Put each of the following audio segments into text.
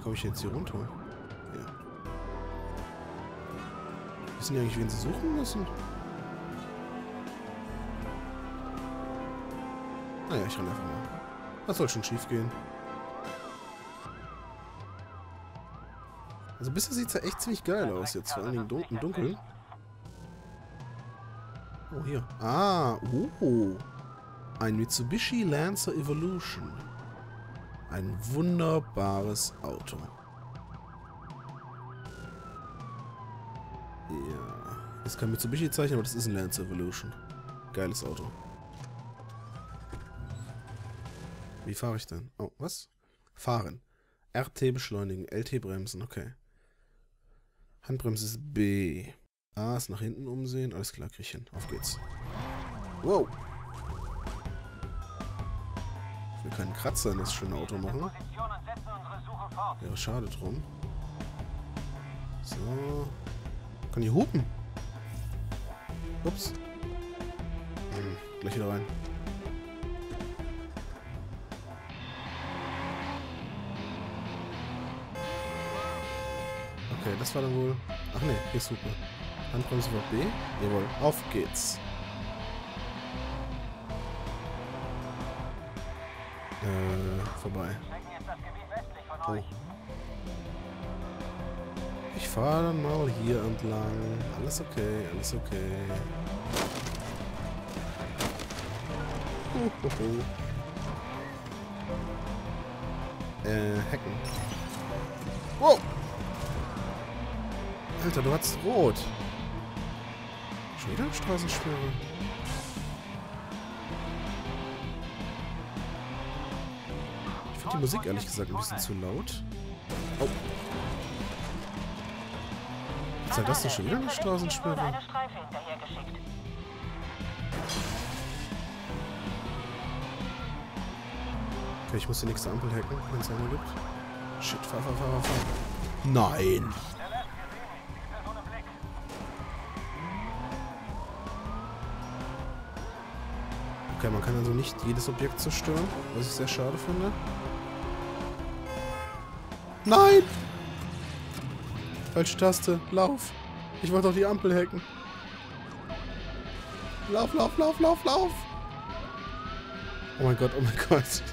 komme ich jetzt hier runter? Ja. Wissen die eigentlich, wen sie suchen müssen? Naja, ich renne einfach mal. Was soll schon schief gehen? Also bisher sieht es ja echt ziemlich geil aus jetzt, vor allen Dingen im Dunkeln. Oh, hier. Ah, ein Mitsubishi Lancer Evolution. Ein wunderbares Auto. Ja. Das ist kein Mitsubishi-Zeichen, aber das ist ein Lancer Evolution. Geiles Auto. Wie fahre ich denn? Oh, was? Fahren. RT beschleunigen, LT bremsen, okay. Handbremse ist B. A ist nach hinten umsehen. Alles klar, krieg ich hin. Auf geht's. Wow. Ich will keinen Kratzer in das schöne Auto machen. Wäre schade drum. So. Kann die hupen? Ups. Gleich wieder rein. Okay, das war dann wohl... Ach ne, hier ist super. Handbremse war B. Jawohl, auf geht's. Vorbei. Oh. Ich fahre dann mal hier entlang. Alles okay, alles okay. Hacken. Wow! Alter, du hast rot. Schon wieder eine Straßensperre. Ich finde die Musik ehrlich gesagt ein bisschen zu laut. Oh. Ist das denn schon wieder eine Straßensperre? Okay, ich muss die nächste Ampel hacken, wenn es eine gibt. Shit, fahr. Nein! Okay, man kann also nicht jedes Objekt zerstören, was ich sehr schade finde. Nein! Falsche Taste. Lauf. Ich wollte doch die Ampel hacken. Lauf. Oh mein Gott, oh mein Gott.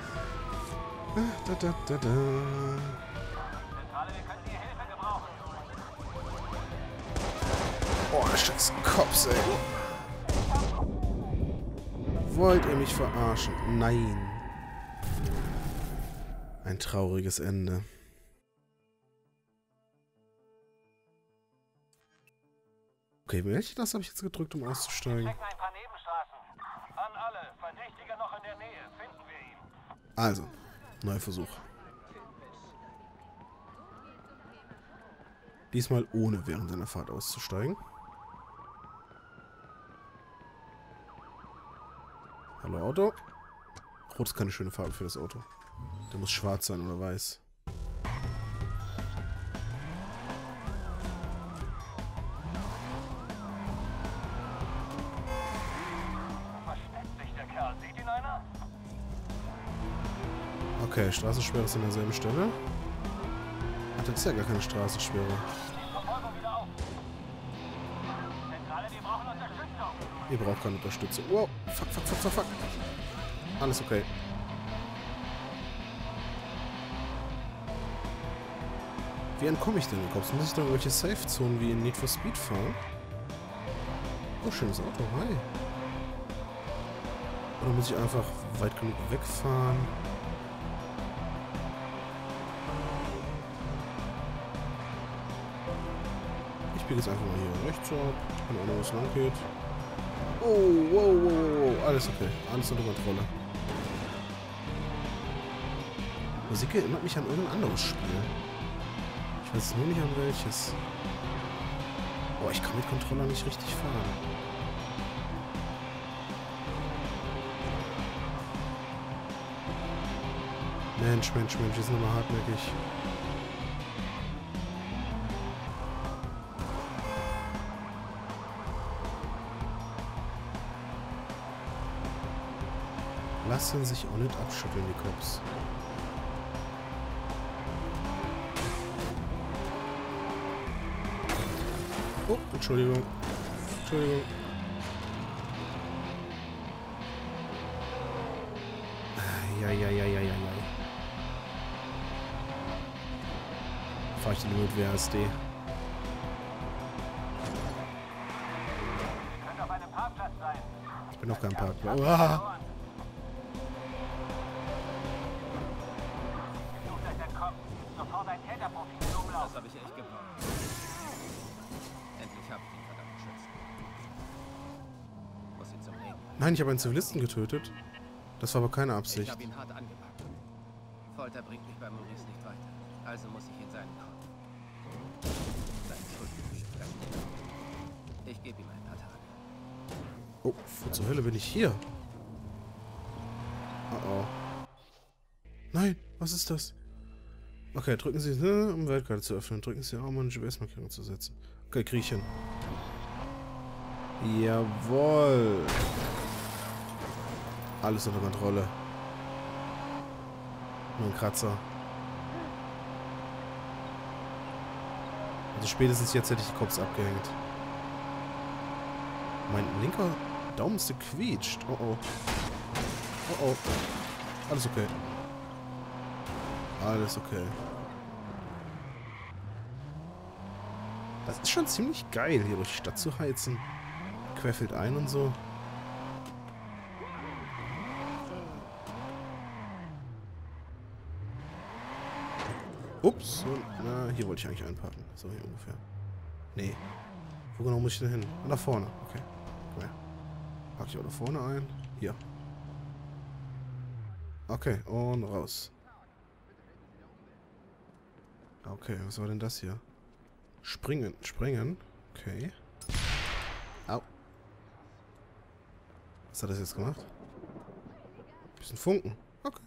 Oh, scheiß Cops, ey. Wollt ihr mich verarschen? Nein. Ein trauriges Ende. Okay, welche Taste habe ich jetzt gedrückt, um auszusteigen? Also, neuer Versuch. Diesmal ohne während seiner Fahrt auszusteigen. Hallo Auto. Rot ist keine schöne Farbe für das Auto. Der muss schwarz sein oder weiß. Okay, Straßensperre ist an derselben Stelle. Ach, das ist ja gar keine Straßensperre. Ihr braucht keine Unterstützung. Wow, fuck. Alles okay. Wie entkomme ich denn den Cops? Muss ich da irgendwelche Safe-Zonen wie in Need for Speed fahren? Oh, schönes Auto, hi. Oder muss ich einfach weit genug wegfahren? Ich biege jetzt einfach mal hier rechts ab. Keine Ahnung, wo es lang geht. Oh, wow. Alles okay. Alles unter Kontrolle. Musik erinnert mich an irgendein anderes Spiel. Ich weiß nur nicht an welches. Boah, ich kann mit Controller nicht richtig fahren. Mensch, die sind immer hartnäckig. Lassen sich auch nicht abschütteln, die Cops. Oh, Entschuldigung. Entschuldigung. Ja. Fahr ich denn nur mit WASD? Ich bin auf keinem Parkplatz. Ah. Das habe ich echt gebraucht. Endlich habe ich den verdammten Schützen. Muss ihn zum Reden. Nein, ich habe einen Zivilisten getötet. Das war aber keine Ich Absicht. habe ihn hart angepackt. Folter bringt mich bei Maurice nicht weiter. Also muss ich in seinen Kopf. Seine Schuld. Ich gebe ihm ein paar Tage. Oh, wo zur Hölle bin ich hier? Oh. Nein, was ist das? Okay, drücken Sie, um Weltkarte zu öffnen. Drücken Sie, um eine GPS-Markierung zu setzen. Okay, krieg ich hin. Jawohl. Alles unter Kontrolle. Nur ein Kratzer. Also spätestens jetzt hätte ich die Cops abgehängt. Mein linker Daumen ist gequietscht. Oh oh. Oh oh. Alles okay. Alles okay. Das ist schon ziemlich geil, hier durch die Stadt zu heizen. Querfeld ein und so. Ups. Na, hier wollte ich eigentlich einparken. So, hier ungefähr. Nee. Wo genau muss ich denn hin? Nach vorne. Okay. Komm her. Park ich auch da vorne ein. Hier. Okay, und raus. Okay, was war denn das hier? Springen. Okay. Au. Was hat das jetzt gemacht? Bisschen Funken. Okay.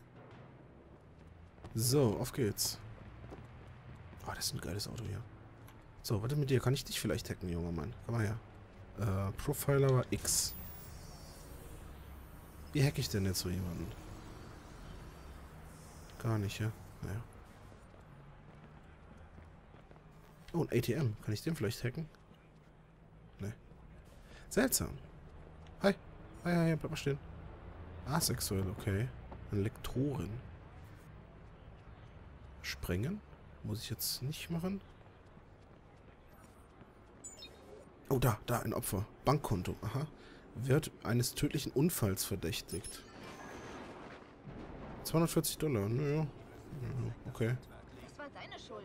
So, auf geht's. Oh, das ist ein geiles Auto hier. So, warte mit dir. Kann ich dich vielleicht hacken, junger Mann? Komm mal her. Profiler war X. Wie hacke ich denn jetzt so jemanden? Gar nicht, ja? Naja. Oh, ein ATM. Kann ich den vielleicht hacken? Ne. Seltsam. Hi. Hi, bleib mal stehen. Asexuell, okay. Eine Lektorin. Sprengen? Muss ich jetzt nicht machen? Oh, da, ein Opfer. Bankkonto, aha. Wird eines tödlichen Unfalls verdächtigt. 240 $. Naja. Okay. Das war deine Schuld.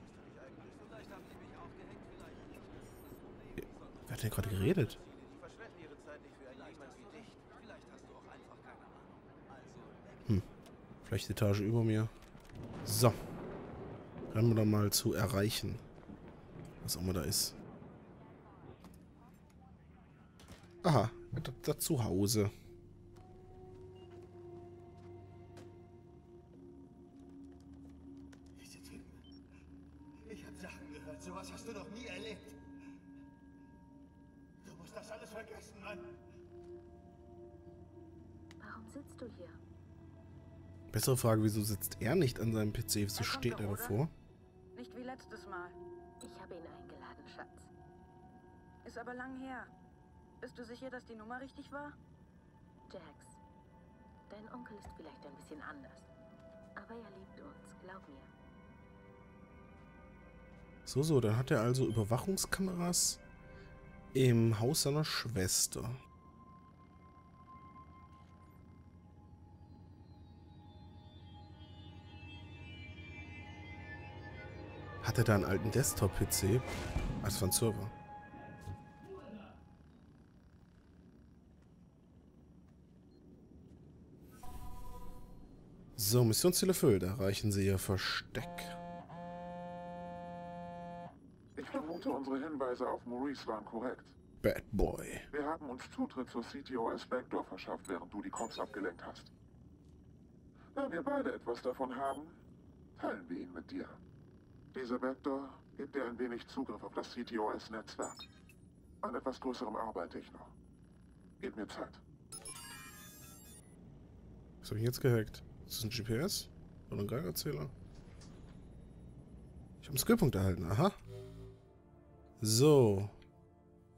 Wer hat denn gerade geredet? Vielleicht die Etage über mir. So. Rennen wir doch mal zu erreichen. Was auch immer da ist. Aha, da zu Hause. Diese Typen. Ich habe Sachen gehört, sowas hast du noch nie erlebt. Du musst das alles vergessen, Mann. Warum sitzt du hier? Bessere Frage, wieso sitzt er nicht an seinem PC? Wieso steht er davor? Nicht wie letztes Mal. Ich habe ihn eingeladen, Schatz. Ist aber lang her. Bist du sicher, dass die Nummer richtig war? Jax, dein Onkel ist vielleicht ein bisschen anders. Aber er liebt uns, glaub mir. So, dann hat er also Überwachungskameras im Haus seiner Schwester. Hat er da einen alten Desktop-PC? Als von Server. So, Missionsziel erfüllt. Erreichen Sie Ihr Versteck. Ich vermute, unsere Hinweise auf Maurice waren korrekt. Bad Boy. Wir haben uns Zutritt zur CTOS Backdoor verschafft, während du die Cops abgelenkt hast. Da wir beide etwas davon haben, teilen wir ihn mit dir. Dieser Backdoor gibt dir ein wenig Zugriff auf das CTOS-Netzwerk. An etwas Größerem arbeite ich noch. Gib mir Zeit. Was habe ich jetzt gehackt? Ist das ein GPS? Oder ein Geigerzähler? Ich habe einen Skillpunkt erhalten, aha. So.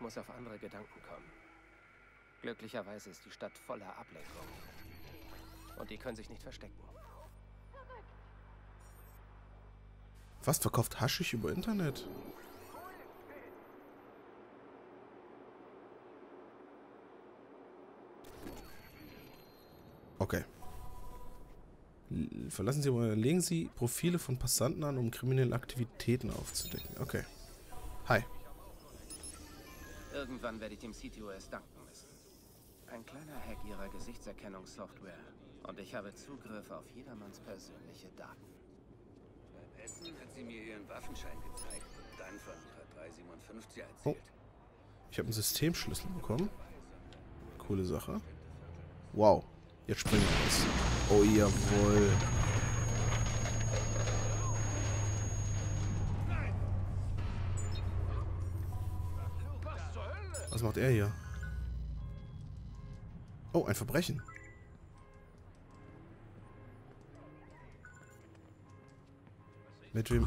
muss auf andere Gedanken kommen. Glücklicherweise ist die Stadt voller Ablenkung. Und die können sich nicht verstecken. Was verkauft Haschisch über Internet? Okay. Verlassen Sie oder legen Sie Profile von Passanten an, um kriminelle Aktivitäten aufzudecken. Okay. Hi. Irgendwann werde ich dem CTOS danken müssen. Ein kleiner Hack ihrer Gesichtserkennungssoftware. Und ich habe Zugriff auf jedermanns persönliche Daten. Beim Essen hat sie mir ihren Waffenschein gezeigt und dann von ihrer 357 erzählt. Oh. Ich habe einen Systemschlüssel bekommen. Coole Sache. Wow. Jetzt springen wir was. Oh, jawohl. Was macht er hier? Oh, ein Verbrechen. Mit wem?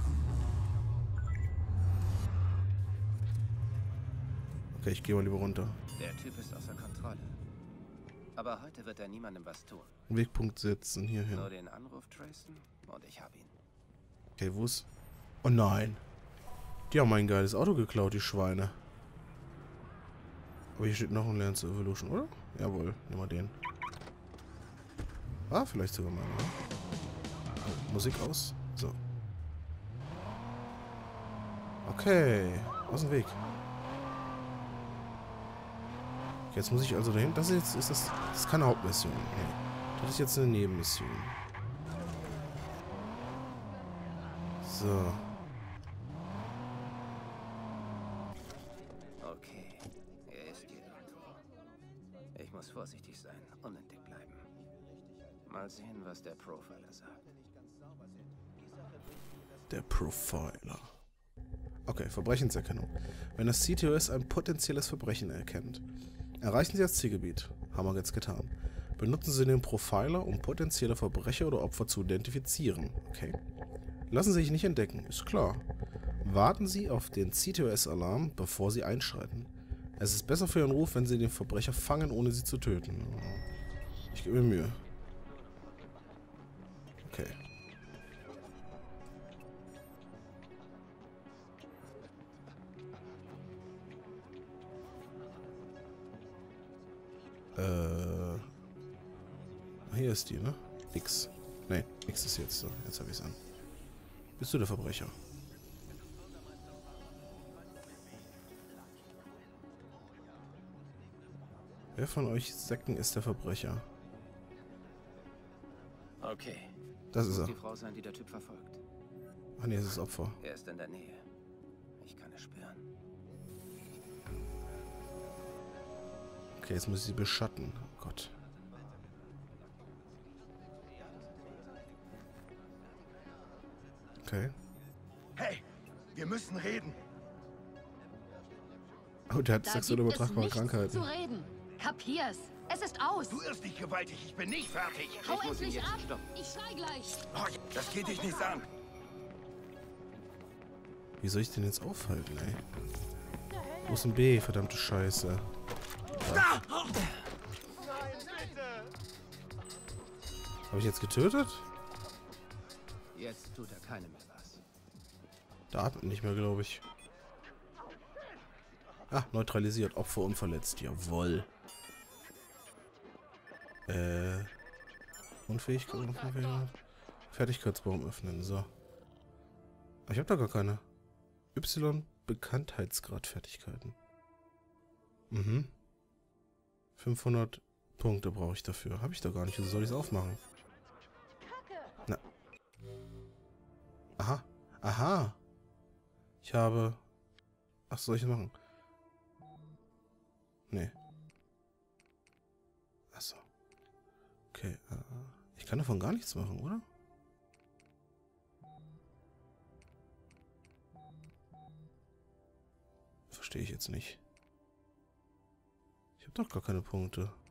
Okay, ich gehe mal lieber runter. Der Typ ist außer Kontrolle. Aber heute wird er niemandem was tun. Wegpunkt setzen, hier hin. Nur den Anruf tracen und ich habe ihn. Okay, wo ist... Oh nein. Die haben mein geiles Auto geklaut, die Schweine. Aber hier steht noch ein Lance Evolution, oder? Jawohl, nehmen wir den. Ah, vielleicht sogar mal. Oh, Musik aus. So. Okay, aus dem Weg. Jetzt muss ich also dahin. Das ist jetzt das ist keine Hauptmission. Nee. Das ist jetzt eine Nebenmission. So. Okay, er ist hier irgendwo. Ich muss vorsichtig sein, unentdeckt bleiben. Mal sehen, was der Profiler sagt. Der Profiler. Okay, Verbrechenserkennung. Wenn das CTOS ein potenzielles Verbrechen erkennt, erreichen Sie das Zielgebiet. Haben wir jetzt getan. Benutzen Sie den Profiler, um potenzielle Verbrecher oder Opfer zu identifizieren. Okay. Lassen Sie sich nicht entdecken, ist klar. Warten Sie auf den CTOS-Alarm, bevor Sie einschreiten. Es ist besser für Ihren Ruf, wenn Sie den Verbrecher fangen, ohne sie zu töten. Ich gebe mir Mühe. Okay. Hier ist die, ne? X. Ne, X ist jetzt so. Jetzt habe ich es an. Bist du der Verbrecher? Wer von euch Säcken ist der Verbrecher? Okay. Das ist Muss er. die Frau sein, die der Typ verfolgt. Ah ne, es ist das Opfer. Er ist in der Nähe. Ich kann es spüren. Okay, jetzt muss ich sie beschatten. Oh Gott. Okay. Hey, wir müssen reden. Oh, der hat Da sexuell gibt es übertragbare nichts Krankheiten. zu reden. Kapier's. Es ist aus. Du irrst dich gewaltig, ich bin nicht fertig. Hau Ich muss ihn endlich jetzt ab. stoppen. Ich schrei gleich. Oh, das geht dich nichts an. Wie soll ich den jetzt aufhalten, ey? Wo ist ein B, verdammte Scheiße? Da! Habe ich jetzt getötet? Jetzt tut er keinem mehr was. Da atmet nicht mehr, glaube ich. Ah, neutralisiert. Opfer unverletzt. Jawohl. Unfähigkeit. Fertigkeitsbaum öffnen. So. Aber ich habe da gar keine. Y. Bekanntheitsgrad Fertigkeiten. Mhm. 500 Punkte brauche ich dafür. Habe ich da gar nicht. Wieso soll ich es aufmachen? Na. Aha. Aha. Ich habe... Ach, soll ich das machen? Nee. Achso. Okay. Ich kann davon gar nichts machen, oder? Verstehe ich jetzt nicht. Ich habe doch gar keine Punkte.